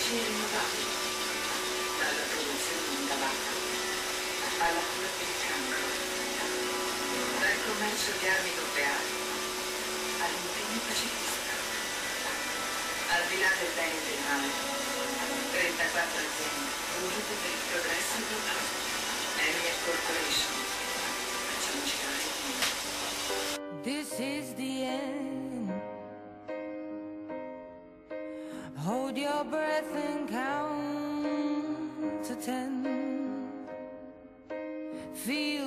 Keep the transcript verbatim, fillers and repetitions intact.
energie rinnovabili, dalla produzione di tabacco alla cura del cancro, dal commercio di armi nucleari all'impegno pacifista. Al di là del bene e del male, trentaquattro aziende unite per il progresso globale. Emia Corporation. Facciamoci dare il mondo. This is the end. Hold your breath and count to ten. Feel